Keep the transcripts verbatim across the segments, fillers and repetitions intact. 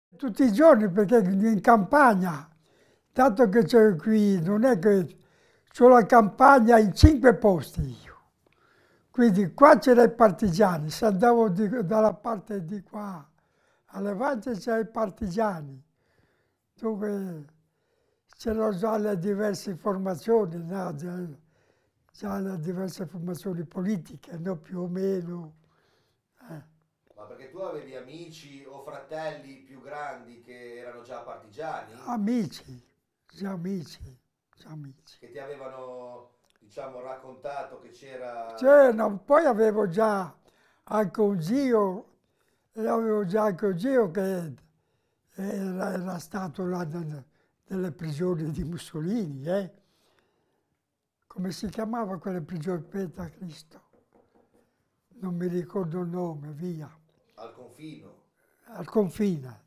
Tutti i giorni, perché in campagna, dato che c'è qui, non è che c'ho la campagna in cinque posti io. Quindi qua c'erano i partigiani, se andavo di- dalla parte di qua a Levante c'erano i partigiani, dove c'erano già le diverse formazioni, no? già, già le diverse formazioni politiche, no? Più o meno. eh. Ma perché tu avevi amici o fratelli più grandi che erano già partigiani? Amici, già amici, già amici. Che ti avevano, diciamo, raccontato che c'era... Cioè, no, poi avevo già anche un zio, e avevo già anche un zio che era, era stato là nel- nelle prigioni di Mussolini, eh? Come si chiamava quelle prigioni? Aspetta, Cristo, non mi ricordo il nome, via, al confino. al confine.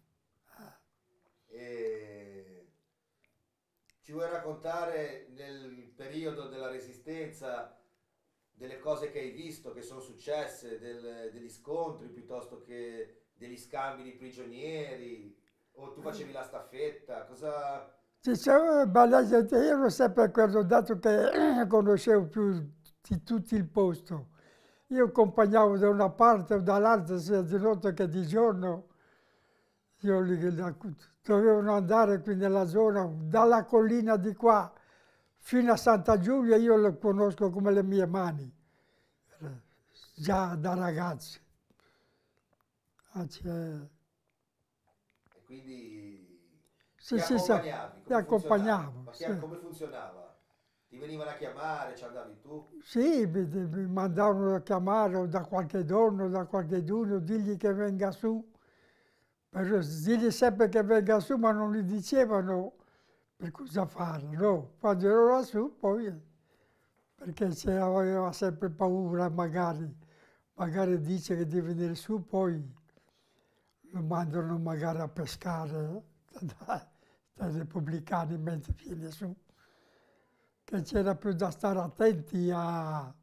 E ci vuoi raccontare nel periodo della Resistenza delle cose che hai visto, che sono successe, del- degli scontri piuttosto che degli scambi di prigionieri? O tu facevi la staffetta? Cosa... Dicevo, ma la gente- io ero sempre quello, dato che conoscevo più di tutti il posto. Io accompagnavo da una parte o dall'altra, sia di notte che di giorno. Io li, la- dovevano andare qui nella zona, dalla collina di qua fino a Santa Giulia, io lo conosco come le mie mani, eh, già da ragazzi. Ah, c'è- E quindi Sì, chi sì, sì, accompagnavi? li Come funzionava? accompagnavo, Ma chi, sì. come funzionava? Ti venivano a chiamare, ci andavi tu? Sì, mi, mi mandavano a chiamare o da qualche donno, da qualche d'uno, digli che venga su. Per, digli sempre che venga su, ma non gli dicevano per cosa fare, no? Quando ero lassù, poi, perché se aveva sempre paura, magari, magari dice che deve venire su, poi lo mandano magari a pescare eh, dai, dai repubblicani mentre viene su. Che c'era più da stare attenti a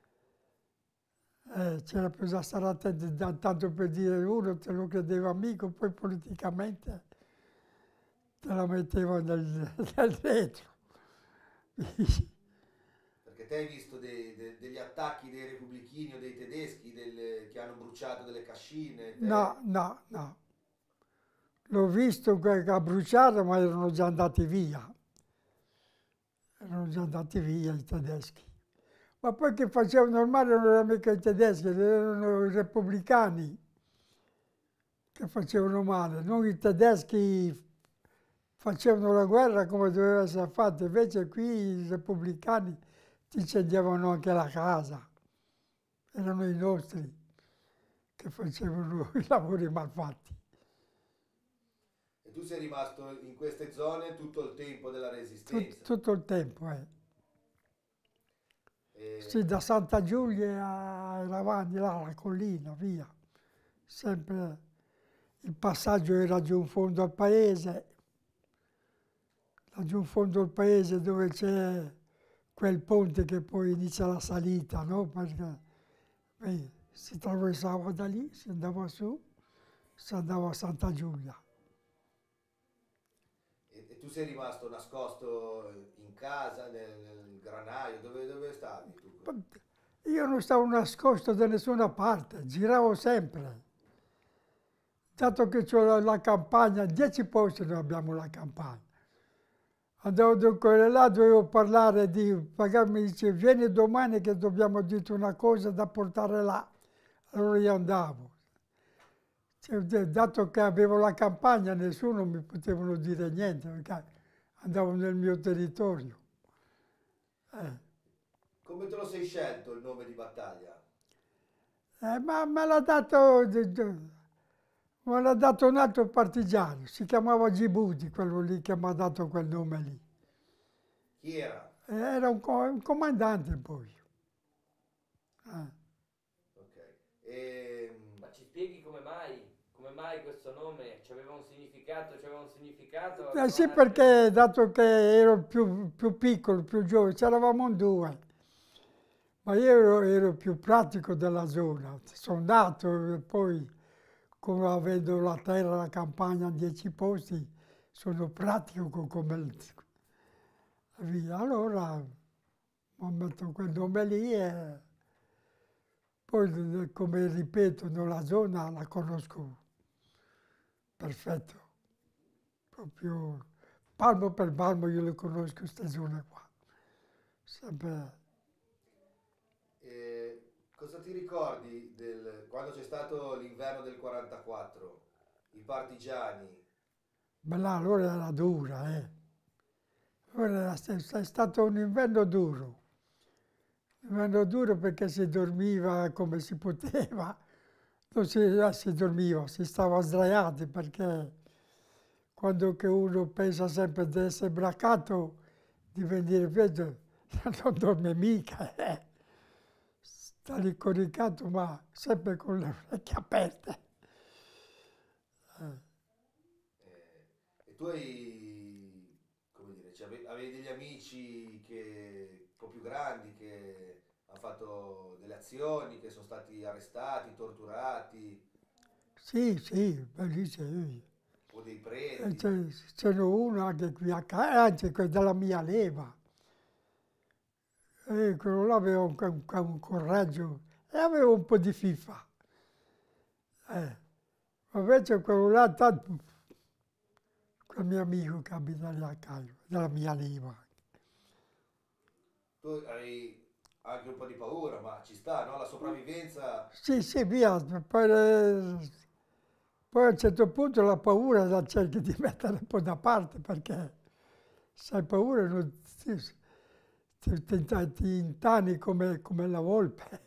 Eh, c'era bisogna stare attenti, da- tanto per dire uno te lo credeva amico, poi politicamente te la metteva nel, nel retro. Perché te hai visto dei- de- degli attacchi dei repubblichini o dei tedeschi del- che hanno bruciato delle cascine, No, te... no, no. L'ho visto che a bruciare, ma erano già andati via. Erano già andati via i tedeschi. Ma poi che facevano il male non erano mica i tedeschi, erano i repubblicani che facevano male, non i tedeschi facevano la guerra come doveva essere fatta, invece qui i repubblicani ti incendiavano anche la casa, erano i nostri che facevano i lavori mal fatti. E tu sei rimasto in queste zone tutto il tempo della Tut- resistenza. tutto il tempo, eh. Sì, E da Santa Giulia a Ravagni, là, la collina, via. Sempre il passaggio era giù in fondo al paese, laggiù in fondo al paese dove c'è quel ponte che poi inizia la salita, no? Perché beh, si attraversava da lì, si andava su, si andava a Santa Giulia. E, e tu sei rimasto nascosto in casa, nel, nel granaio, dove, dove stavi tu? Io non stavo nascosto da nessuna parte, giravo sempre. Dato che c'ho la, la campagna, dieci posti noi abbiamo la campagna. Andavo dunque là, dovevo parlare di, magari mi dice vieni domani che dobbiamo dirti una cosa da portare là. Allora io andavo. Cioè, dato che avevo la campagna, nessuno mi potevano dire niente, perché andavo nel mio territorio. Eh, Come te lo sei scelto il nome di battaglia? eh, ma me l'ha dato, de- de- me l'ha dato un altro partigiano, si chiamava Gibuti, quello lì che mi ha dato quel nome lì. Chi era? Eh, Era un, co- un comandante poi. Eh. Ok. E, Ma ci spieghi come mai? Come mai questo nome? C'aveva un significato? C'aveva un significato? Eh Avevano sì, altri... perché dato che ero più, più piccolo, più giovane, c'eravamo in due, ma io ero, ero più pratico della zona. Sono nato e poi come avendo la terra, la campagna in dieci posti, sono pratico come il- via. Allora ho messo quel nome lì e poi, come ripeto, la zona la conosco perfetto. Proprio palmo per palmo io le conosco queste zone qua. Sempre. E cosa ti ricordi del, quando c'è stato l'inverno del quarantaquattro, i partigiani? Ma là allora era dura, eh. Allora era st- è stato un inverno duro. Un inverno duro perché si dormiva come si poteva. Non si, eh, si dormiva, si stava sdraiati perché quando che uno pensa sempre di essere bracato, di venire peggio, non dorme mica, eh. Sta lì coricato, ma sempre con le orecchie aperte. Eh. Eh, e tu hai, come dire, cioè, ave- avevi degli amici che, un po' più grandi che hanno fatto delle azioni, che sono stati arrestati, torturati, Sì, sì, bellissimo. o dei E preti. c'è c'era uno anche qui a casa, anzi que- della mia leva. E quello là aveva un, un, un coraggio e aveva un po' di fifa. Eh. Invece quello là, tanto, quel mio amico che abita lì a Cairo, della mia leva. Tu avevi anche un po' di paura, ma ci sta, no? La sopravvivenza. Sì, sì, via, poi, eh, poi a un certo punto la paura la cerchi di mettere un po' da parte perché se hai paura non ti, ti, ti, ti intani come, come la volpe.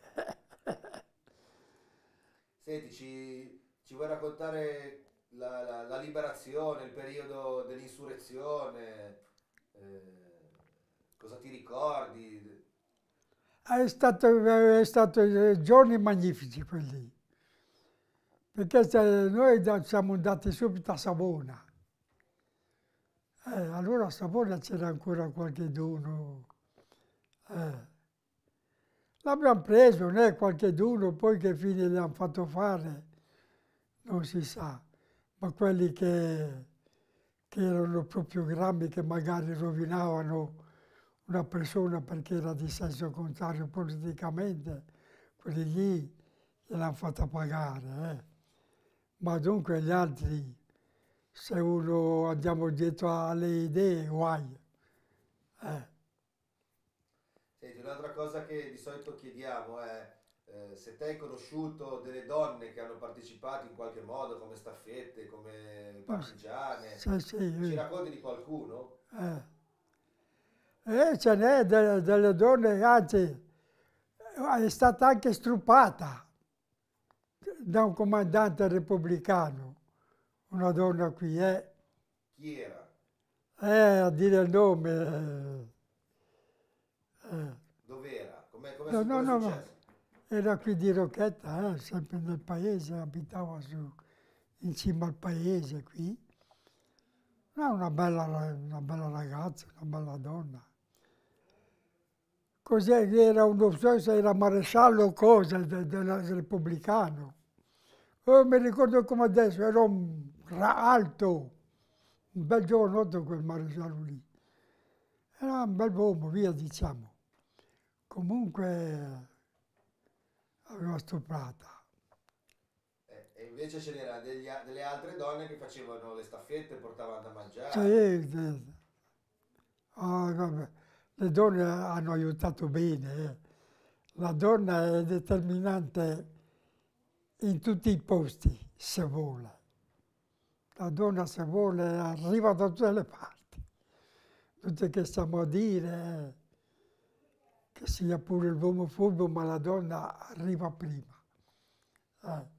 Senti, ci, ci vuoi raccontare la, la- la liberazione, il periodo dell'insurrezione? Eh, cosa ti ricordi? È stato, è stato eh, giorni magnifici quelli, perché se noi da- siamo andati subito a Savona. Eh, allora a Savona c'era ancora qualcheduno. Eh. L'abbiamo preso, non è qualcheduno, poi che fine gli hanno fatto fare, non si sa. Ma quelli che, che erano proprio grammi, che magari rovinavano una persona perché era di senso contrario politicamente, quelli lì gliel'hanno fatta pagare. Eh. Ma dunque gli altri, se uno andiamo dietro alle idee, guai. Eh. Senti, un'altra cosa che di solito chiediamo è eh, se te hai conosciuto delle donne che hanno partecipato in qualche modo come staffette, come Ma partigiane. sì, sì, Ci eh. racconti di qualcuno? Eh. E ce n'è delle, delle donne, anzi, è stata anche struppata da un comandante repubblicano, una donna qui, eh, Chi era? eh, a dire il nome. eh, eh. Dov'era? Com'è, com'è No, su- no, com'è no, no, successo? era qui di Rocchetta, eh, sempre nel paese, abitava su, in cima al paese qui. Era una bella, ra- una bella ragazza, una bella donna. Cos'è che era, non so se era maresciallo o cosa, de- del repubblicano. Oh, mi ricordo come adesso, era un ra- alto, un bel giovanotto quel maresciallo lì. Era un bel uomo, via diciamo. Comunque aveva stuprata. Eh, e invece ce n'erano degli a- delle altre donne che facevano le staffette, portavano da mangiare. Sì, sì. Ah, vabbè. Le donne hanno aiutato bene. eh. La donna è determinante in tutti i posti, se vuole. La donna, se vuole, arriva da tutte le parti. Tutte che stiamo a dire, eh, che sia pure l'uomo furbo, ma la donna arriva prima. Eh.